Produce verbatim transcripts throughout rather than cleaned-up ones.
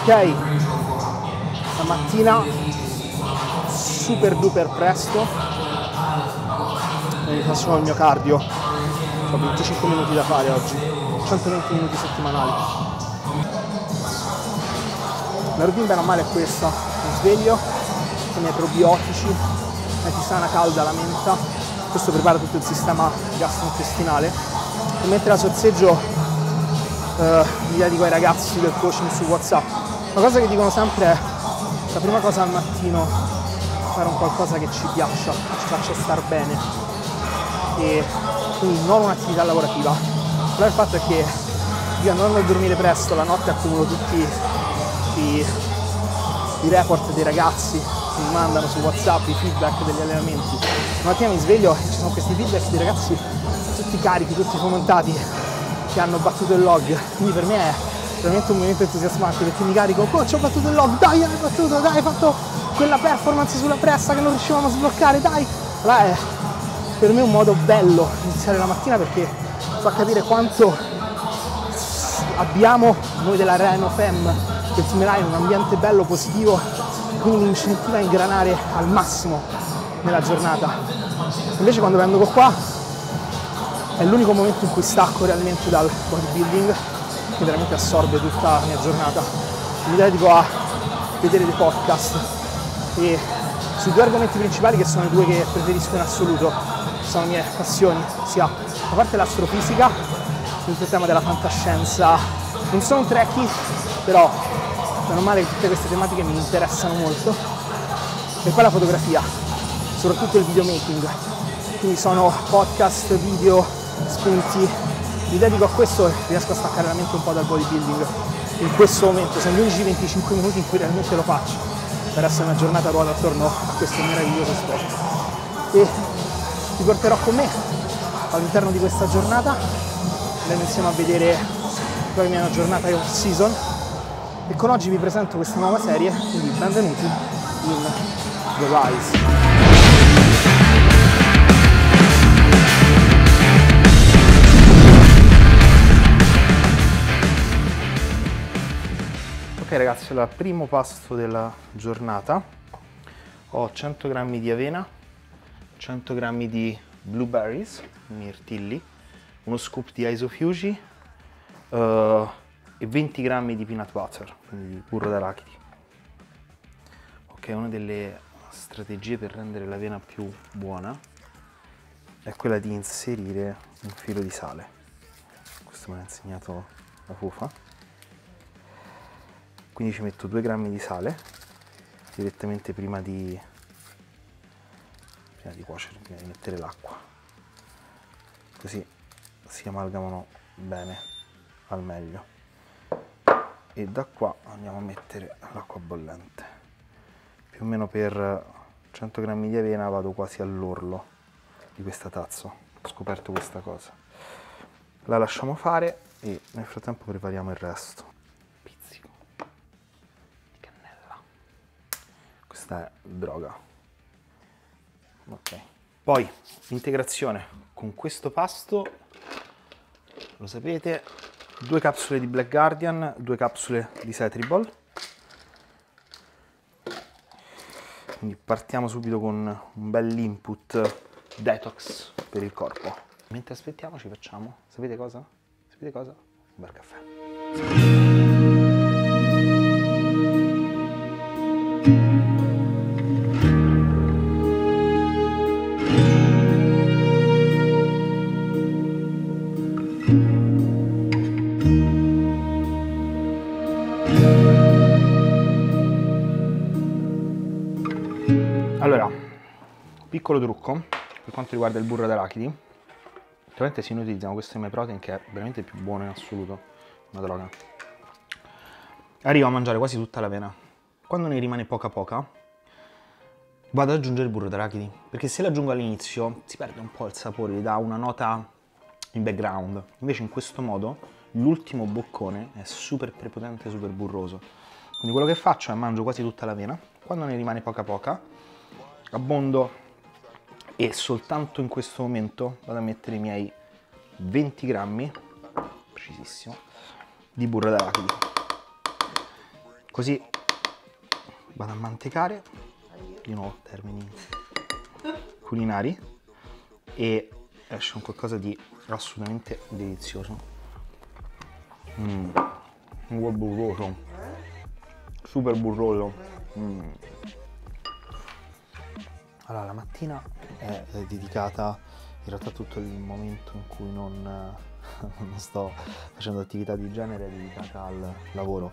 Ok, stamattina super duper presto e faccio il mio cardio. Ho venticinque minuti da fare oggi, centoventi minuti settimanali. La routine bene o male è questa: mi sveglio con i miei probiotici, la tisana calda alla menta, questo prepara tutto il sistema gastrointestinale, e mentre la sorseggio Uh, mi dedico ai ragazzi del coaching su WhatsApp. Una cosa che dicono sempre è: la prima cosa al mattino fare un qualcosa che ci piaccia, che ci faccia star bene, e quindi non un'attività lavorativa. Però il fatto è che io, andando a dormire presto, la notte accumulo tutti i, i report dei ragazzi che mi mandano su WhatsApp, i feedback degli allenamenti. La mattina mi sveglio e ci sono questi feedback dei ragazzi tutti carichi, tutti fomentati, che hanno battuto il log, quindi per me è veramente un momento entusiasmante, perché mi carico: coach, ho battuto il log, dai, hai battuto, dai, hai fatto quella performance sulla pressa che non riuscivamo a sbloccare, dai. Allora è per me un modo bello iniziare la mattina, perché fa capire quanto abbiamo noi della Reno Fem, del Team Ryan, un ambiente bello, positivo, quindi mi incentiva a ingranare al massimo nella giornata. Invece quando vengo qua è l'unico momento in cui stacco realmente dal bodybuilding, che veramente assorbe tutta la mia giornata. Mi dedico a vedere dei podcast e sui due argomenti principali, che sono i due che preferisco in assoluto, sono le mie passioni, sia da parte l'astrofisica, tutto il tema della fantascienza. Non sono un trekkie, però meno male che tutte queste tematiche mi interessano molto, e poi la fotografia, soprattutto il videomaking. Quindi sono podcast, video, spunti, mi dedico a questo e riesco a staccare veramente un po' dal bodybuilding in questo momento. Sono gli unici venticinque minuti in cui realmente lo faccio, per essere una giornata ruota attorno a questo meraviglioso sport. E ti porterò con me all'interno di questa giornata, andremo insieme a vedere poi una giornata off season, e con oggi vi presento questa nuova serie, quindi benvenuti in The Rise. Ok ragazzi, allora, primo pasto della giornata: ho cento grammi di avena, cento grammi di blueberries, mirtilli, uno scoop di isofugi uh, e venti grammi di peanut butter, quindi di burro d'arachidi. Ok, una delle strategie per rendere l'avena più buona è quella di inserire un filo di sale. Questo me l'ha insegnato la Fufa. Quindi ci metto due grammi di sale direttamente prima di, prima di cuocere, prima di mettere l'acqua, così si amalgamano bene al meglio. E da qua andiamo a mettere l'acqua bollente. Più o meno per cento grammi di avena vado quasi all'orlo di questa tazza. Ho scoperto questa cosa. La lasciamo fare e nel frattempo prepariamo il resto. Questa è droga. Ok. Poi integrazione con questo pasto, lo sapete, due capsule di Black Guardian, due capsule di Cetribol. Quindi partiamo subito con un bel input detox per il corpo. Mentre aspettiamo ci facciamo, sapete cosa? Sapete cosa? Un bel caffè. Allora, piccolo trucco per quanto riguarda il burro d'arachidi: ovviamente se noi utilizziamo questo M Protein, che è veramente il più buono in assoluto, una droga, arrivo a mangiare quasi tutta l'avena. Quando ne rimane poca poca vado ad aggiungere il burro d'arachidi, perché se l'aggiungo all'inizio si perde un po' il sapore, gli dà una nota in background. Invece in questo modo l'ultimo boccone è super prepotente, super burroso. Quindi quello che faccio è mangio quasi tutta l'avena, quando ne rimane poca poca abbondo, e soltanto in questo momento vado a mettere i miei venti grammi, precisissimo, di burro d'arachidi. Così vado a mantecare, di nuovo termini culinari, e esce un qualcosa di assolutamente delizioso. Mm. Un po' burroso, super burroso. Mm. Allora, la mattina è, è dedicata in realtà tutto il momento in cui non, non sto facendo attività di genere, è dedicata al lavoro.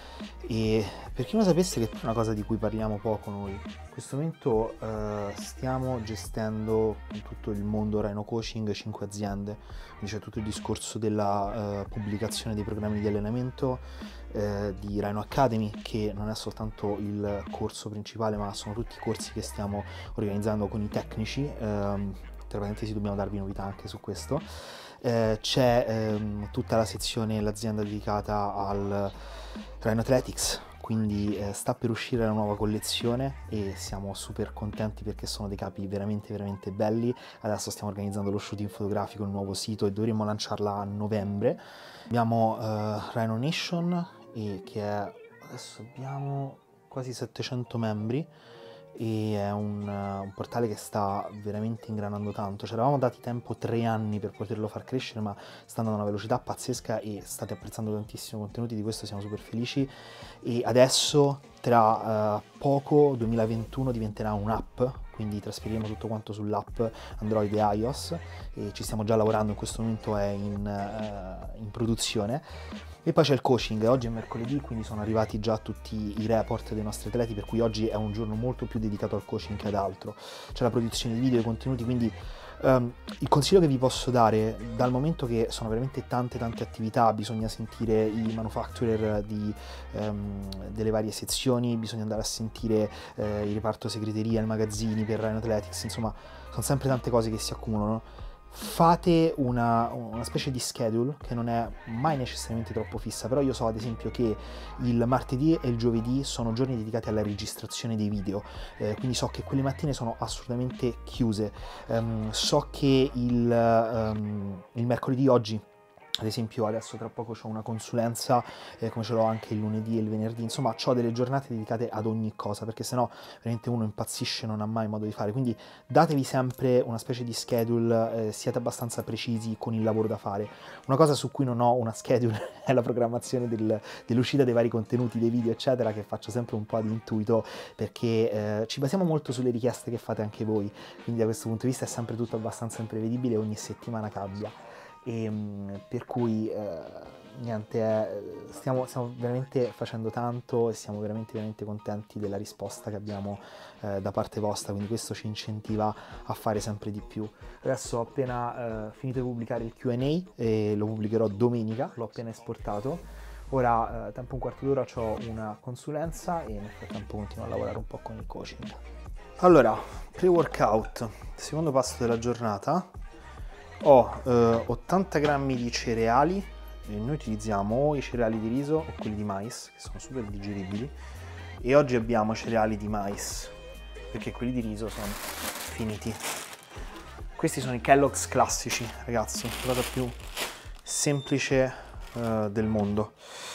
E per chi non sapesse, che è una cosa di cui parliamo poco noi, in questo momento eh, stiamo gestendo in tutto il mondo Rhino Coaching cinque aziende, quindi c'è tutto il discorso della eh, pubblicazione dei programmi di allenamento eh, di Rhino Academy, che non è soltanto il corso principale, ma sono tutti i corsi che stiamo organizzando con i tecnici. Eh, tra parentesi, dobbiamo darvi novità anche su questo. Eh, c'è ehm, tutta la sezione, l'azienda dedicata al Rhino Athletics, quindi eh, sta per uscire la nuova collezione e siamo super contenti perché sono dei capi veramente veramente belli. Adesso stiamo organizzando lo shooting fotografico, il nuovo sito, e dovremmo lanciarla a novembre. Abbiamo eh, Rhino Nation, e che è, adesso abbiamo quasi settecento membri, e è un, un portale che sta veramente ingranando tanto. Ci eravamo dati tempo tre anni per poterlo far crescere, ma sta andando a una velocità pazzesca e state apprezzando tantissimo i contenuti, di questo siamo super felici. E adesso tra uh, poco, duemilaventuno, diventerà un'app, quindi trasferiremo tutto quanto sull'app Android e iOS, e ci stiamo già lavorando, in questo momento è in, uh, in produzione. E poi c'è il coaching, oggi è mercoledì, quindi sono arrivati già tutti i report dei nostri atleti, per cui oggi è un giorno molto più dedicato al coaching che ad altro. C'è la produzione di video e contenuti, quindi um, il consiglio che vi posso dare, dal momento che sono veramente tante tante attività, bisogna sentire i manufacturer di, um, delle varie sezioni, bisogna andare a sentire eh, il reparto segreteria, i magazzini per Rhino Athletics, insomma sono sempre tante cose che si accumulano. Fate una, una specie di schedule che non è mai necessariamente troppo fissa, però io so ad esempio che il martedì e il giovedì sono giorni dedicati alla registrazione dei video, eh, quindi so che quelle mattine sono assolutamente chiuse. Um, so che il, um, il mercoledì, oggi ad esempio, adesso tra poco ho una consulenza, eh, come ce l'ho anche il lunedì e il venerdì, insomma ho delle giornate dedicate ad ogni cosa, perché sennò veramente uno impazzisce e non ha mai modo di fare. Quindi datevi sempre una specie di schedule, eh, siate abbastanza precisi con il lavoro da fare. Una cosa su cui non ho una schedule è la programmazione del, dell'uscita dei vari contenuti, dei video eccetera, che faccio sempre un po' ad intuito, perché eh, ci basiamo molto sulle richieste che fate anche voi, quindi da questo punto di vista è sempre tutto abbastanza imprevedibile, ogni settimana cambia. E, per cui eh, niente, eh, stiamo, stiamo veramente facendo tanto e siamo veramente veramente contenti della risposta che abbiamo eh, da parte vostra, quindi questo ci incentiva a fare sempre di più. Adesso ho appena eh, finito di pubblicare il Q and A e lo pubblicherò domenica, l'ho appena esportato. Ora, eh, tempo un quarto d'ora, ho una consulenza e nel frattempo continuo a lavorare un po' con il coaching. Allora, pre-workout, secondo pasto della giornata. Ho eh, ottanta grammi di cereali, e noi utilizziamo o i cereali di riso o quelli di mais, che sono super digeribili, e oggi abbiamo cereali di mais perché quelli di riso sono finiti. Questi sono i Kellogg's classici, ragazzi, la cosa più semplice eh, del mondo.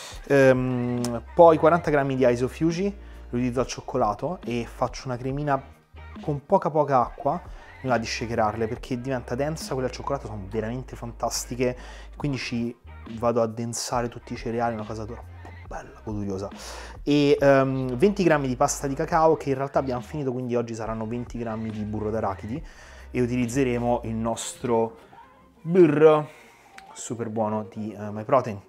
Ehm, poi quaranta grammi di Isofugi, lo utilizzo al cioccolato e faccio una cremina con poca poca acqua. Mi va di shakerarle perché diventa densa, quelle al cioccolato sono veramente fantastiche, quindi ci vado a densare tutti i cereali, una cosa troppo bella, goduriosa. E um, venti grammi di pasta di cacao, che in realtà abbiamo finito, quindi oggi saranno venti grammi di burro d'arachidi, e utilizzeremo il nostro burro super buono di uh, MyProtein.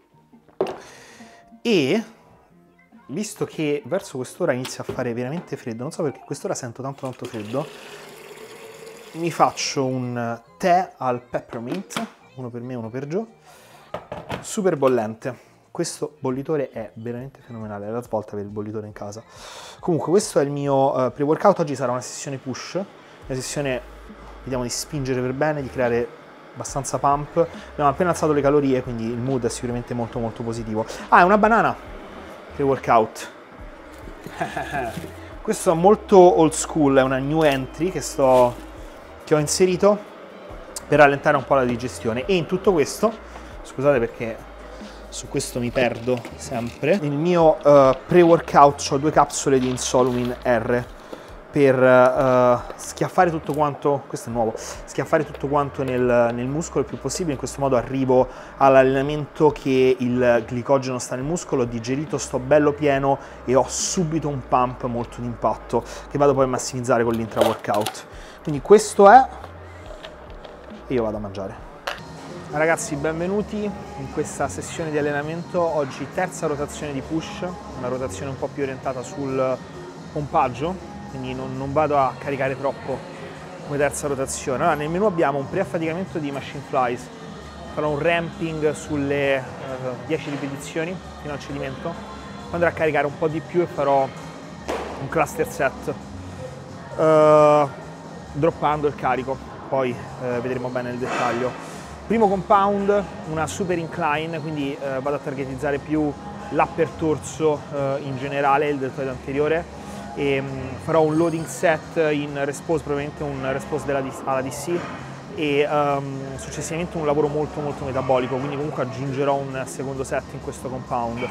E visto che verso quest'ora inizia a fare veramente freddo, non so perché quest'ora sento tanto tanto freddo, mi faccio un tè al peppermint, uno per me e uno per Gio, super bollente. Questo bollitore è veramente fenomenale, è la svolta per il bollitore in casa. Comunque questo è il mio uh, pre-workout. Oggi sarà una sessione push, una sessione, vediamo di spingere per bene, di creare abbastanza pump. Abbiamo appena alzato le calorie, quindi il mood è sicuramente molto molto positivo. Ah, è una banana pre-workout. Questo è molto old school, è una new entry che sto... che ho inserito per rallentare un po' la digestione. E in tutto questo, scusate perché su questo mi perdo sempre. Nel mio uh, pre-workout ho due capsule di Insolumin R per uh, schiaffare tutto quanto, questo è nuovo, schiaffare tutto quanto nel, nel muscolo il più possibile. In questo modo arrivo all'allenamento che il glicogeno sta nel muscolo, ho digerito, sto bello pieno e ho subito un pump molto d'impatto che vado poi a massimizzare con l'intra-workout. Quindi questo è, e io vado a mangiare. Ragazzi, benvenuti in questa sessione di allenamento. Oggi terza rotazione di push, una rotazione un po' più orientata sul pompaggio, quindi non, non vado a caricare troppo come terza rotazione. Allora, nel menu abbiamo un pre-affaticamento di machine flies, farò un ramping sulle uh, dieci ripetizioni fino al cedimento, poi andrò a caricare un po' di più e farò un cluster set, uh, droppando il carico, poi uh, vedremo bene nel dettaglio. Primo compound, una super incline, quindi eh, vado a targetizzare più l'upper torso eh, in generale, il deltoide anteriore, e mh, farò un loading set in respose, probabilmente un respose della, alla D C, e um, successivamente un lavoro molto molto metabolico, quindi comunque aggiungerò un secondo set in questo compound.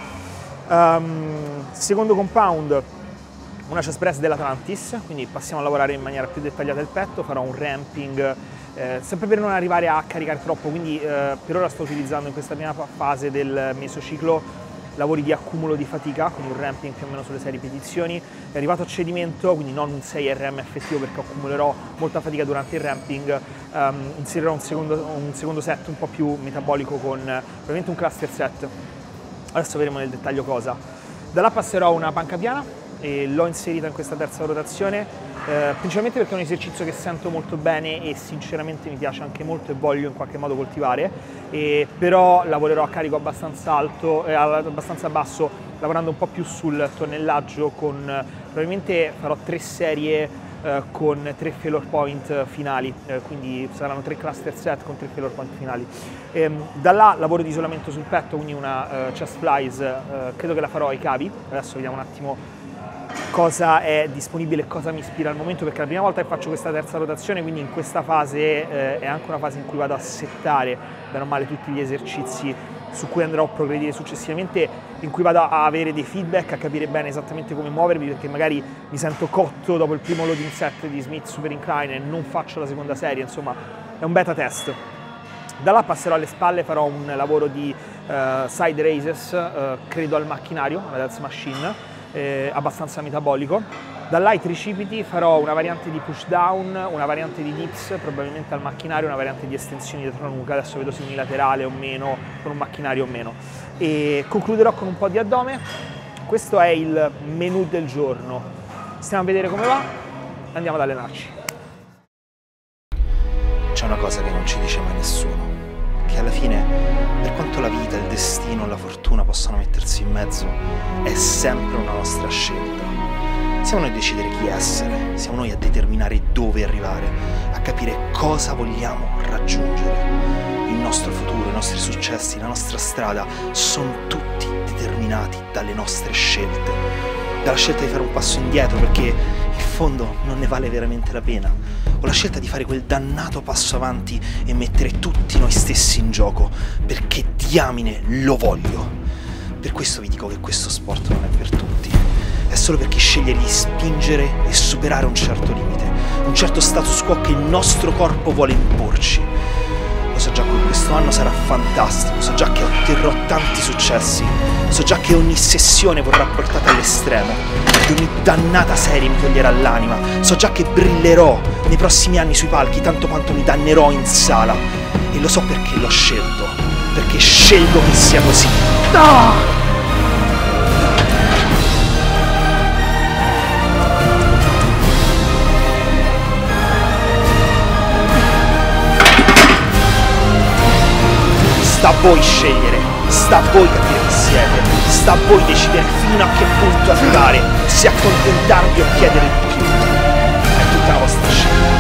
Um, secondo compound, una chest press dell'Atlantis, quindi passiamo a lavorare in maniera più dettagliata il petto, farò un ramping, Eh, sempre per non arrivare a caricare troppo, quindi eh, per ora sto utilizzando in questa prima fase del mesociclo lavori di accumulo di fatica, quindi un ramping più o meno sulle sei ripetizioni. È arrivato a cedimento, quindi non un sei R M effettivo perché accumulerò molta fatica durante il ramping. Um, inserirò un secondo, un secondo set un po' più metabolico con eh, probabilmente un cluster set. Adesso vedremo nel dettaglio cosa. Da là passerò a una panca piana e l'ho inserita in questa terza rotazione. Eh, principalmente perché è un esercizio che sento molto bene e sinceramente mi piace anche molto e voglio in qualche modo coltivare, e però lavorerò a carico abbastanza alto, eh, abbastanza basso, lavorando un po' più sul tonnellaggio, con probabilmente farò tre serie eh, con tre failure point finali, eh, quindi saranno tre cluster set con tre failure point finali. E, da là lavoro di isolamento sul petto, quindi una uh, chest flies, eh, credo che la farò ai cavi. Adesso vediamo un attimo cosa è disponibile e cosa mi ispira al momento, perché è la prima volta che faccio questa terza rotazione, quindi in questa fase eh, è anche una fase in cui vado a settare bene o male tutti gli esercizi su cui andrò a progredire successivamente, in cui vado a avere dei feedback, a capire bene esattamente come muovermi, perché magari mi sento cotto dopo il primo loading set di Smith Super Incline e non faccio la seconda serie, insomma è un beta test. Da là passerò alle spalle, farò un lavoro di uh, side raises, uh, credo al macchinario, alla Delts Machine, Eh, abbastanza metabolico. Da là ai tricipiti farò una variante di push down, una variante di dips, probabilmente al macchinario, una variante di estensioni dietro la nuca, adesso vedo se unilaterale o meno, con un macchinario o meno. E concluderò con un po' di addome. Questo è il menù del giorno. Stiamo a vedere come va, andiamo ad allenarci. C'è una cosa che non ci dice mai nessuno, che alla fine, per quanto la vita, il destino, la fortuna possano mettersi in mezzo, è sempre una nostra scelta. Siamo noi a decidere chi essere, siamo noi a determinare dove arrivare, a capire cosa vogliamo raggiungere. Il nostro futuro, i nostri successi, la nostra strada sono tutti determinati dalle nostre scelte, dalla scelta di fare un passo indietro perché in fondo non ne vale veramente la pena, o la scelta di fare quel dannato passo avanti e mettere tutti noi stessi in gioco perché diamine lo voglio. Per questo vi dico che questo sport non è per tutti, è solo per chi sceglie di spingere e superare un certo limite, un certo status quo che il nostro corpo vuole imporci. Lo so già che questo anno sarà fantastico, so già che otterrò tanti successi, so già che ogni sessione vorrà portata all'estremo, che ogni dannata serie mi toglierà l'anima, so già che brillerò nei prossimi anni sui palchi tanto quanto mi dannerò in sala, e lo so perché l'ho scelto, perché scelgo che sia così. Ah! Sta a voi scegliere, sta a voi capire chi siete, sta a voi decidere fino a che punto arrivare, se accontentarvi o chiedere di più. È tutta la vostra scelta.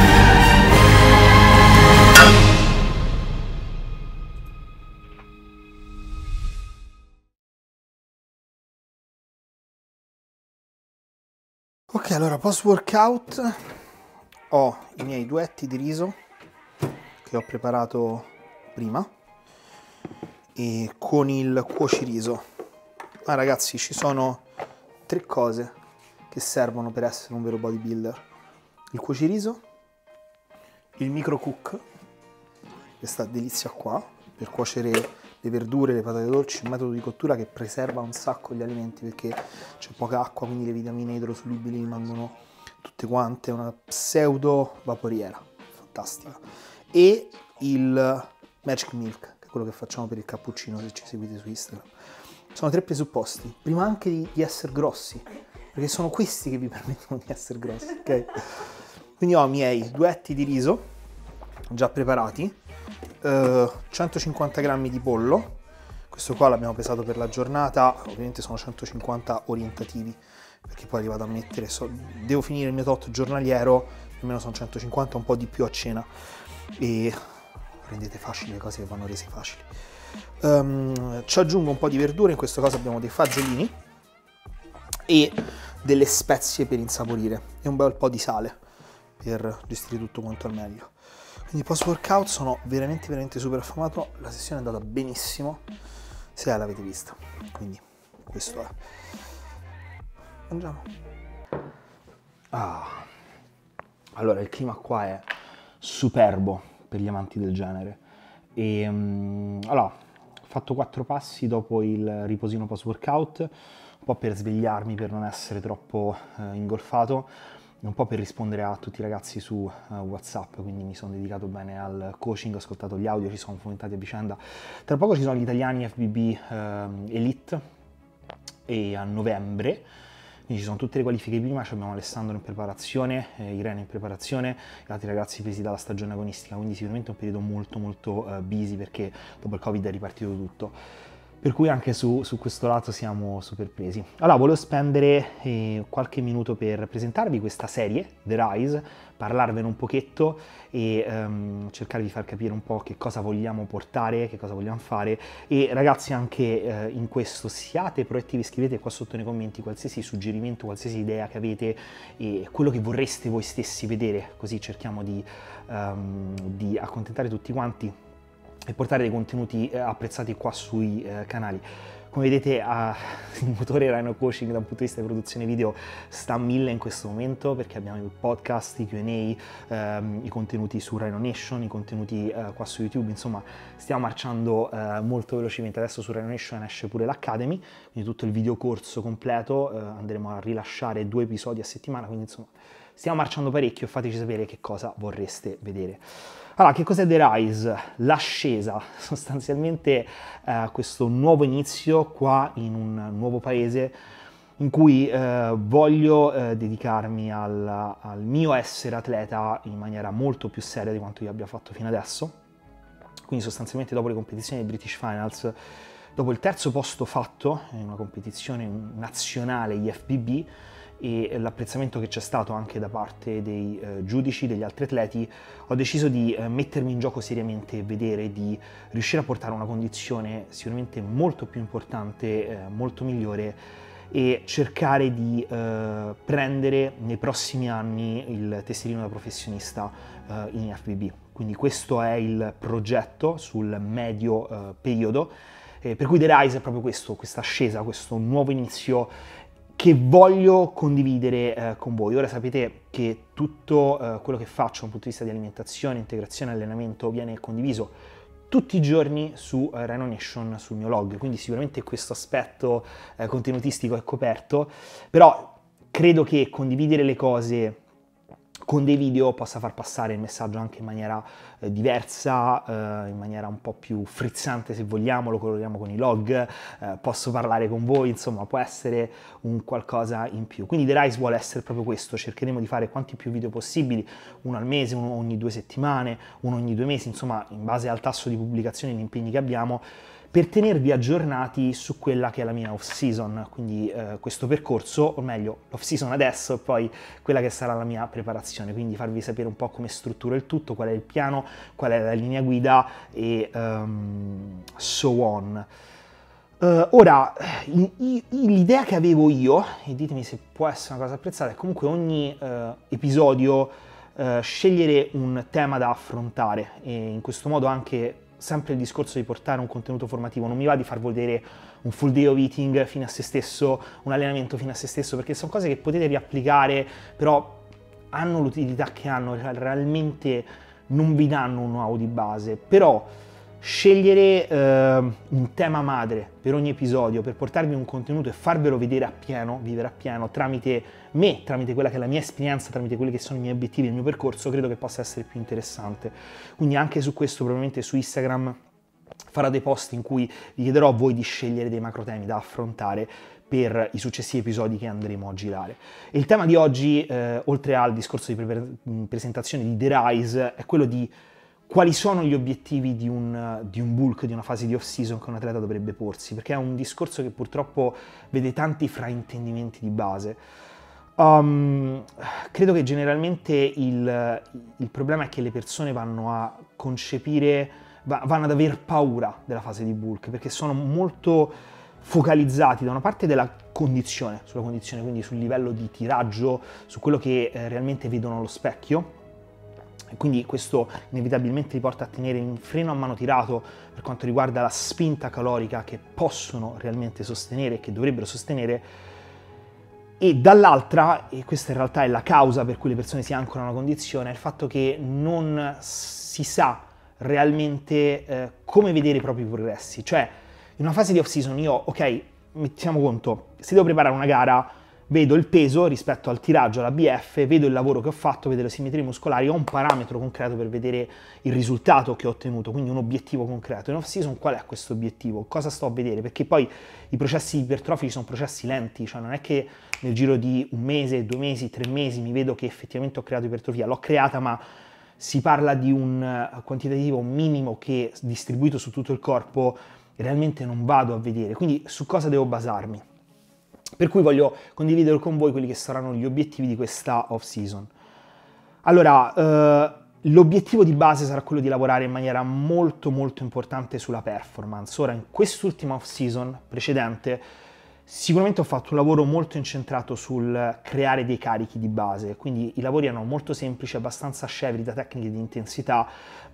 Ok, allora post workout ho i miei duetti di riso che ho preparato prima e con il cuociriso. Ah ragazzi, ci sono tre cose che servono per essere un vero bodybuilder: il cuociriso, il micro cook, questa delizia qua per cuocere le verdure, le patate dolci, un metodo di cottura che preserva un sacco gli alimenti perché c'è poca acqua, quindi le vitamine idrosolubili rimangono tutte quante, una pseudo vaporiera fantastica, e il Magic Milk, che è quello che facciamo per il cappuccino se ci seguite su Instagram. Sono tre presupposti, prima anche di, di essere grossi, perché sono questi che vi permettono di essere grossi, ok? Quindi ho i miei due etti di riso già preparati, eh, centocinquanta grammi di pollo, questo qua l'abbiamo pesato per la giornata, ovviamente sono centocinquanta orientativi, perché poi li vado a mettere, so, devo finire il mio tot giornaliero, più o meno sono centocinquanta, un po' di più a cena, e rendete facili le cose che vanno rese facili. Um, ci aggiungo un po' di verdure, in questo caso abbiamo dei fagiolini e delle spezie per insaporire e un bel po' di sale per gestire tutto quanto al meglio. Quindi post workout sono veramente veramente super affamato, la sessione è andata benissimo, se l'avete vista, quindi questo è. Mangiamo. Ah. Allora, il clima qua è superbo per gli amanti del genere. E um, allora, ho fatto quattro passi dopo il riposino post workout, un po' per svegliarmi, per non essere troppo uh, ingolfato, un po' per rispondere a tutti i ragazzi su uh, WhatsApp, quindi mi sono dedicato bene al coaching, ho ascoltato gli audio, ci sono fomentati a vicenda. Tra poco ci sono gli italiani F B B uh, Elite, e a novembre, quindi ci sono tutte le qualifiche prima, abbiamo Alessandro in preparazione, eh, Irene in preparazione, gli altri ragazzi presi dalla stagione agonistica, quindi sicuramente un periodo molto molto uh, busy, perché dopo il Covid è ripartito tutto. Per cui anche su, su questo lato siamo super presi. Allora, volevo spendere eh, qualche minuto per presentarvi questa serie, The Rise, parlarvene un pochetto e um, cercare di far capire un po' che cosa vogliamo portare, che cosa vogliamo fare. E ragazzi, anche eh, in questo siate proattivi, scrivete qua sotto nei commenti qualsiasi suggerimento, qualsiasi idea che avete e quello che vorreste voi stessi vedere, così cerchiamo di, um, di accontentare tutti quanti e portare dei contenuti eh, apprezzati qua sui eh, canali. Come vedete, uh, il motore Rhino Coaching da un punto di vista di produzione video sta a mille in questo momento, perché abbiamo i podcast, i Q and A, ehm, i contenuti su Rhino Nation, i contenuti eh, qua su YouTube, insomma stiamo marciando eh, molto velocemente. Adesso su Rhino Nation esce pure l'Academy, quindi tutto il videocorso completo, eh, andremo a rilasciare due episodi a settimana, quindi insomma stiamo marciando parecchio, fateci sapere che cosa vorreste vedere. Allora, che cos'è The Rise? L'ascesa, sostanzialmente eh, questo nuovo inizio qua in un nuovo paese in cui eh, voglio eh, dedicarmi al, al mio essere atleta in maniera molto più seria di quanto io abbia fatto fino adesso. Quindi sostanzialmente dopo le competizioni dei British Finals, dopo il terzo posto fatto in una competizione nazionale I F B B, e l'apprezzamento che c'è stato anche da parte dei eh, giudici, degli altri atleti, ho deciso di eh, mettermi in gioco seriamente e vedere di riuscire a portare una condizione sicuramente molto più importante, eh, molto migliore, e cercare di eh, prendere nei prossimi anni il tesserino da professionista eh, in F B B. Quindi questo è il progetto sul medio eh, periodo, eh, per cui The Rise è proprio questo, questa ascesa, questo nuovo inizio che voglio condividere eh, con voi. Ora sapete che tutto eh, quello che faccio da un punto di vista di alimentazione, integrazione e allenamento viene condiviso tutti i giorni su eh, Rhino Nation, sul mio blog, quindi sicuramente questo aspetto eh, contenutistico è coperto, però credo che condividere le cose con dei video possa far passare il messaggio anche in maniera eh, diversa, eh, in maniera un po' più frizzante se vogliamo, lo coloriamo con i log, eh, posso parlare con voi, insomma può essere un qualcosa in più. Quindi The Rise vuole essere proprio questo, cercheremo di fare quanti più video possibili, uno al mese, uno ogni due settimane, uno ogni due mesi, insomma in base al tasso di pubblicazione e gli impegni che abbiamo, per tenervi aggiornati su quella che è la mia off-season, quindi eh, questo percorso, o meglio l'off-season adesso e poi quella che sarà la mia preparazione, quindi farvi sapere un po' come strutturo il tutto, qual è il piano, qual è la linea guida e um, so on. Uh, ora, l'idea che avevo io, e ditemi se può essere una cosa apprezzata, è comunque ogni uh, episodio uh, scegliere un tema da affrontare e in questo modo anche sempre il discorso di portare un contenuto formativo, non mi va di far vedere un full day of eating fino a se stesso, un allenamento fino a se stesso, perché sono cose che potete riapplicare, però hanno l'utilità che hanno, realmente non vi danno un know-how di base. Però scegliere eh, un tema madre per ogni episodio, per portarvi un contenuto e farvelo vedere appieno, vivere appieno, tramite me, tramite quella che è la mia esperienza, tramite quelli che sono i miei obiettivi, il mio percorso, credo che possa essere più interessante. Quindi anche su questo, probabilmente su Instagram, farò dei post in cui vi chiederò a voi di scegliere dei macro temi da affrontare per i successivi episodi che andremo a girare. E il tema di oggi, eh, oltre al discorso di pre- presentazione di The Rise, è quello di quali sono gli obiettivi di un, di un bulk, di una fase di off-season che un atleta dovrebbe porsi, perché è un discorso che purtroppo vede tanti fraintendimenti di base. Um, credo che generalmente il, il problema è che le persone vanno a concepire, vanno ad aver paura della fase di bulk, perché sono molto focalizzati da una parte della condizione, sulla condizione, quindi sul livello di tiraggio, su quello che eh, realmente vedono allo specchio. E quindi questo inevitabilmente li porta a tenere in freno a mano tirato per quanto riguarda la spinta calorica che possono realmente sostenere, che dovrebbero sostenere, e dall'altra, e questa in realtà è la causa per cui le persone si ancorano alla condizione, è il fatto che non si sa realmente eh, come vedere i propri progressi. Cioè, in una fase di off-season io, ok, mettiamo conto, se devo preparare una gara, vedo il peso rispetto al tiraggio, alla B F, vedo il lavoro che ho fatto, vedo le simmetrie muscolari, ho un parametro concreto per vedere il risultato che ho ottenuto, quindi un obiettivo concreto. In off-season qual è questo obiettivo? Cosa sto a vedere? Perché poi i processi ipertrofici sono processi lenti, cioè non è che nel giro di un mese, due mesi, tre mesi mi vedo che effettivamente ho creato ipertrofia. L'ho creata, ma si parla di un quantitativo minimo che, distribuito su tutto il corpo, realmente non vado a vedere. Quindi su cosa devo basarmi? Per cui voglio condividere con voi quelli che saranno gli obiettivi di questa off-season. Allora, eh, l'obiettivo di base sarà quello di lavorare in maniera molto molto importante sulla performance. Ora, in quest'ultima off-season precedente, sicuramente ho fatto un lavoro molto incentrato sul creare dei carichi di base, quindi i lavori erano molto semplici, abbastanza scevri da tecniche di intensità,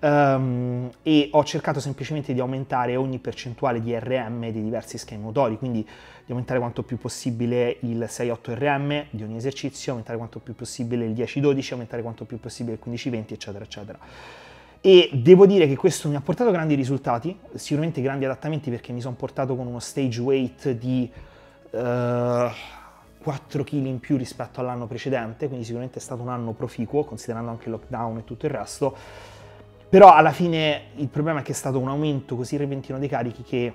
um, e ho cercato semplicemente di aumentare ogni percentuale di R M dei diversi schemi motori, quindi di aumentare quanto più possibile il sei otto R M di ogni esercizio, aumentare quanto più possibile il dieci dodici, aumentare quanto più possibile il quindici venti, eccetera, eccetera. E devo dire che questo mi ha portato grandi risultati, sicuramente grandi adattamenti, perché mi sono portato con uno stage weight di Uh, quattro chili in più rispetto all'anno precedente, quindi sicuramente è stato un anno proficuo, considerando anche il lockdown e tutto il resto. Però alla fine il problema è che è stato un aumento così repentino dei carichi che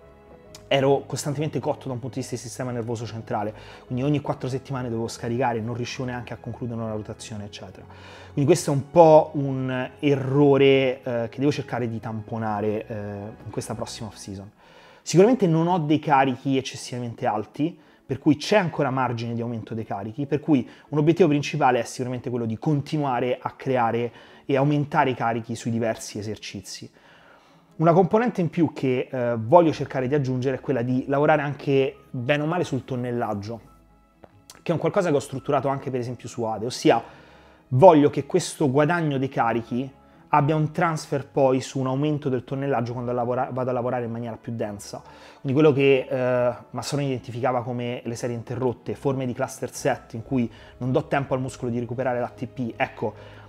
ero costantemente cotto da un punto di vista del sistema nervoso centrale, quindi ogni quattro settimane dovevo scaricare, non riuscivo neanche a concludere una rotazione, eccetera. Quindi questo è un po' un errore eh, che devo cercare di tamponare eh, in questa prossima off-season. Sicuramente non ho dei carichi eccessivamente alti, per cui c'è ancora margine di aumento dei carichi, per cui un obiettivo principale è sicuramente quello di continuare a creare e aumentare i carichi sui diversi esercizi. Una componente in più che eh, voglio cercare di aggiungere è quella di lavorare anche bene o male sul tonnellaggio, che è un qualcosa che ho strutturato anche per esempio su Ade, ossia voglio che questo guadagno dei carichi abbia un transfer poi su un aumento del tonnellaggio quando lavora, vado a lavorare in maniera più densa. Quindi quello che eh, Massaroni identificava come le serie interrotte, forme di cluster set in cui non do tempo al muscolo di recuperare l'A T P. Ecco,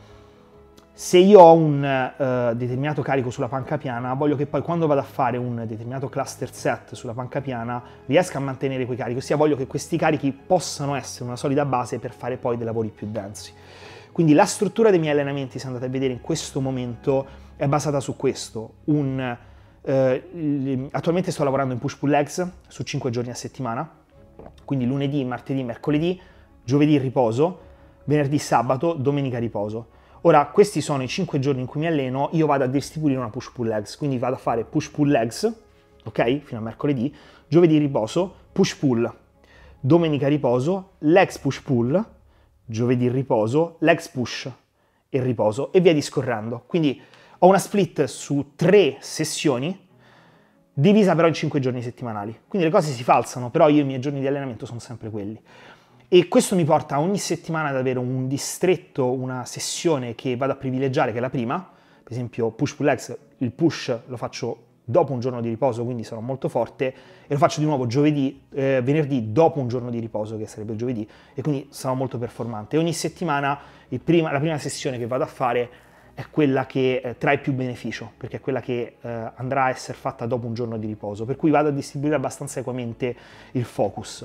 se io ho un eh, determinato carico sulla panca piana, voglio che poi quando vado a fare un determinato cluster set sulla panca piana riesca a mantenere quei carichi, ossia voglio che questi carichi possano essere una solida base per fare poi dei lavori più densi. Quindi la struttura dei miei allenamenti, se andate a vedere in questo momento, è basata su questo. Un, eh, attualmente sto lavorando in push-pull legs su cinque giorni a settimana, quindi lunedì, martedì, mercoledì, giovedì riposo, venerdì, sabato, domenica riposo. Ora, questi sono i cinque giorni in cui mi alleno, io vado a distribuire una push-pull legs, quindi vado a fare push-pull legs, ok, fino a mercoledì, giovedì riposo, push-pull, domenica riposo, legs push-pull, giovedì riposo, legs push e riposo e via discorrendo. Quindi ho una split su tre sessioni divisa però in cinque giorni settimanali. Quindi le cose si falsano, però io i miei giorni di allenamento sono sempre quelli. E questo mi porta ogni settimana ad avere un distretto, una sessione che vado a privilegiare, che è la prima, per esempio push pull legs, il push lo faccio dopo un giorno di riposo, quindi sarò molto forte, e lo faccio di nuovo giovedì, eh, venerdì dopo un giorno di riposo, che sarebbe il giovedì, e quindi sarò molto performante. Ogni settimana il prima, la prima sessione che vado a fare è quella che eh, trae più beneficio, perché è quella che eh, andrà a essere fatta dopo un giorno di riposo, per cui vado a distribuire abbastanza equamente il focus.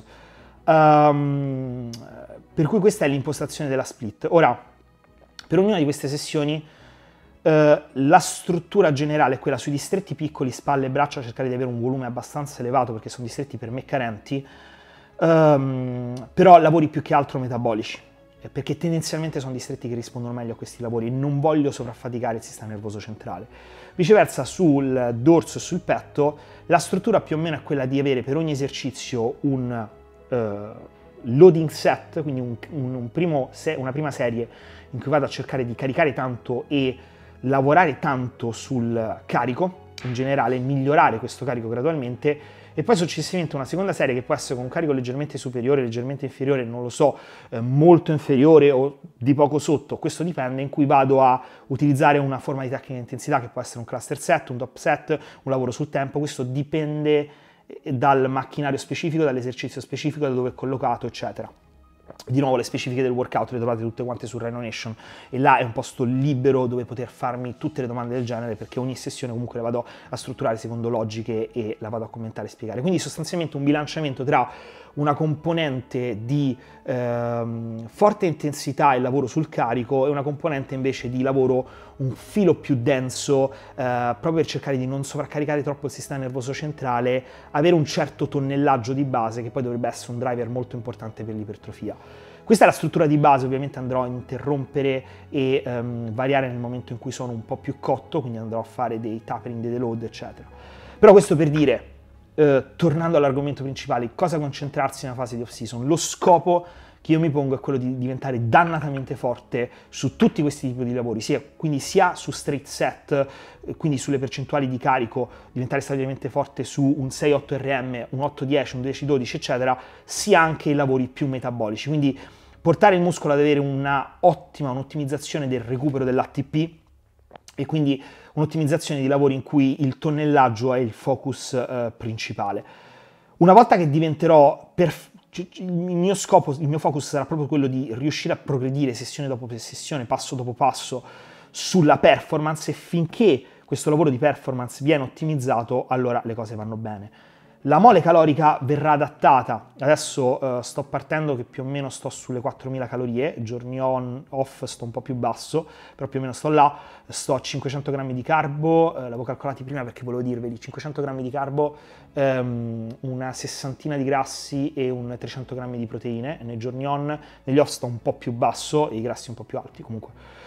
Um, per cui questa è l'impostazione della split. Ora, per ognuna di queste sessioni Uh, la struttura generale è quella sui distretti piccoli, spalle e braccia, cercare di avere un volume abbastanza elevato perché sono distretti per me carenti, um, però lavori più che altro metabolici, perché tendenzialmente sono distretti che rispondono meglio a questi lavori e non voglio sovraffaticare il sistema nervoso centrale. Viceversa sul dorso e sul petto la struttura più o meno è quella di avere per ogni esercizio un uh, loading set, quindi un, un, un primo se- una prima serie in cui vado a cercare di caricare tanto e lavorare tanto sul carico, in generale migliorare questo carico gradualmente, e poi successivamente una seconda serie che può essere con un carico leggermente superiore, leggermente inferiore, non lo so, eh, molto inferiore o di poco sotto, questo dipende, in cui vado a utilizzare una forma di tecnica di intensità che può essere un cluster set, un top set, un lavoro sul tempo, questo dipende dal macchinario specifico, dall'esercizio specifico, da dove è collocato, eccetera. Di nuovo le specifiche del workout le trovate tutte quante su Rhino Nation e là è un posto libero dove poter farmi tutte le domande del genere, perché ogni sessione comunque la vado a strutturare secondo logiche e la vado a commentare e spiegare. Quindi sostanzialmente un bilanciamento tra una componente di ehm, forte intensità e lavoro sul carico e una componente invece di lavoro un filo più denso, eh, proprio per cercare di non sovraccaricare troppo il sistema nervoso centrale, avere un certo tonnellaggio di base che poi dovrebbe essere un driver molto importante per l'ipertrofia. Questa è la struttura di base, ovviamente andrò a interrompere e um, variare nel momento in cui sono un po' più cotto, quindi andrò a fare dei tapering, dei deload, eccetera. Però questo per dire, eh, tornando all'argomento principale, cosa concentrarsi nella fase di off-season, lo scopo che io mi pongo è quello di diventare dannatamente forte su tutti questi tipi di lavori, sia, quindi sia su straight set, quindi sulle percentuali di carico, diventare stabilmente forte su un sei otto R M, un otto dieci, un dieci dodici, eccetera, sia anche i lavori più metabolici, quindi portare il muscolo ad avere una ottima, un'ottimizzazione del recupero dell'A T P e quindi un'ottimizzazione di lavori in cui il tonnellaggio è il focus eh, principale. Una volta che diventerò perfetto, il mio scopo, il mio focus sarà proprio quello di riuscire a progredire sessione dopo sessione, passo dopo passo sulla performance, e finché questo lavoro di performance viene ottimizzato, allora le cose vanno bene. La mole calorica verrà adattata, adesso uh, sto partendo che più o meno sto sulle quattromila calorie, giorni on, off sto un po' più basso, però più o meno sto là, sto a cinquecento grammi di carbo, uh, l'avevo calcolati prima perché volevo dirveli, cinquecento grammi di carbo, um, una sessantina di grassi e un trecento grammi di proteine, nei giorni on, negli off sto un po' più basso e i grassi un po' più alti comunque.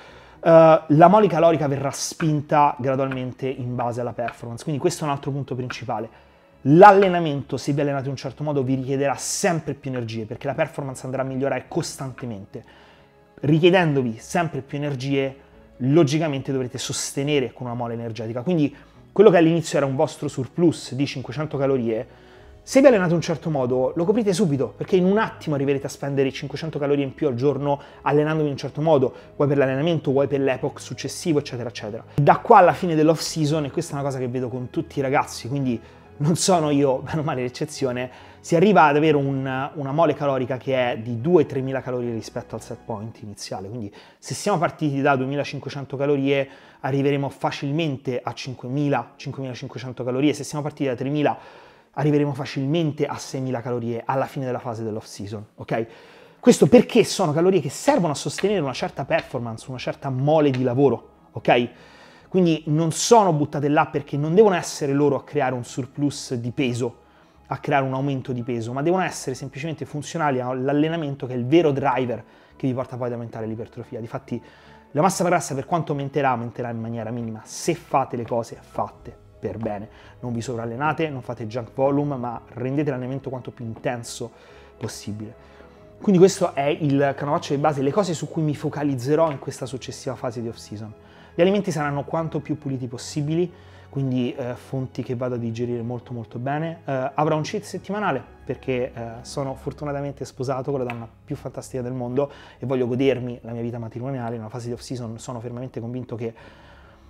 Uh, la mole calorica verrà spinta gradualmente in base alla performance, quindi questo è un altro punto principale. L'allenamento, se vi allenate in un certo modo, vi richiederà sempre più energie, perché la performance andrà a migliorare costantemente. Richiedendovi sempre più energie, logicamente dovrete sostenere con una mole energetica. Quindi quello che all'inizio era un vostro surplus di cinquecento calorie, se vi allenate in un certo modo, lo coprite subito, perché in un attimo arriverete a spendere cinquecento calorie in più al giorno allenandovi in un certo modo, vuoi per l'allenamento, vuoi per l'epoch successivo, eccetera, eccetera. Da qua alla fine dell'off season, e questa è una cosa che vedo con tutti i ragazzi, quindi non sono io, bene o male, l'eccezione, si arriva ad avere un, una mole calorica che è di due tre mila calorie rispetto al set point iniziale, quindi se siamo partiti da duemilacinquecento calorie arriveremo facilmente a cinquemila cinquemilacinquecento calorie, se siamo partiti da tremila arriveremo facilmente a seimila calorie alla fine della fase dell'off season, ok? Questo perché sono calorie che servono a sostenere una certa performance, una certa mole di lavoro, ok? Quindi non sono buttate là perché non devono essere loro a creare un surplus di peso, a creare un aumento di peso, ma devono essere semplicemente funzionali all'allenamento, che è il vero driver che vi porta poi ad aumentare l'ipertrofia. Difatti la massa grassa, per quanto aumenterà, aumenterà in maniera minima se fate le cose fatte per bene. Non vi sovrallenate, non fate junk volume, ma rendete l'allenamento quanto più intenso possibile. Quindi questo è il canovaccio di base, le cose su cui mi focalizzerò in questa successiva fase di off season. Gli alimenti saranno quanto più puliti possibili, quindi eh, fonti che vado a digerire molto molto bene. Eh, avrò un cheat settimanale perché eh, sono fortunatamente sposato con la donna più fantastica del mondo e voglio godermi la mia vita matrimoniale. In una fase di off season sono fermamente convinto che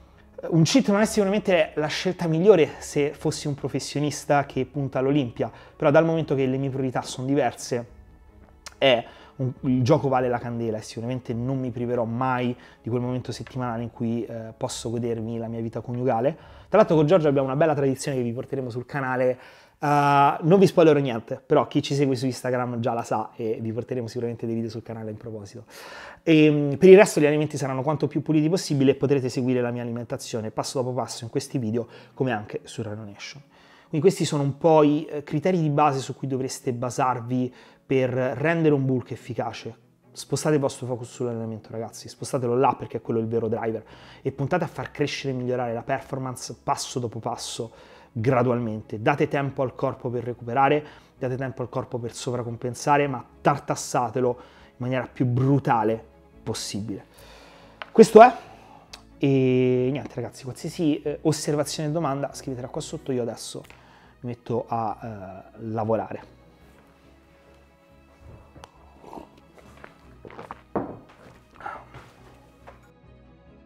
Un cheat non è sicuramente la scelta migliore se fossi un professionista che punta all'Olimpia, però dal momento che le mie priorità sono diverse, è un, il gioco vale la candela e sicuramente non mi priverò mai di quel momento settimanale in cui eh, posso godermi la mia vita coniugale. Tra l'altro con Giorgio abbiamo una bella tradizione che vi porteremo sul canale. Uh, non vi spoilerò niente, però chi ci segue su Instagram già la sa e vi porteremo sicuramente dei video sul canale in proposito. E, um, per il resto gli alimenti saranno quanto più puliti possibile e potrete seguire la mia alimentazione passo dopo passo in questi video, come anche su Rhino Nation. Quindi questi sono un po' i eh, criteri di base su cui dovreste basarvi per rendere un bulk efficace. Spostate il vostro focus sull'allenamento, ragazzi, spostatelo là perché è quello il vero driver e puntate a far crescere e migliorare la performance passo dopo passo, gradualmente. Date tempo al corpo per recuperare, date tempo al corpo per sovracompensare, ma tartassatelo in maniera più brutale possibile. Questo è, e niente ragazzi, qualsiasi eh, osservazione e domanda scrivetela qua sotto, io adesso mi metto a eh, lavorare.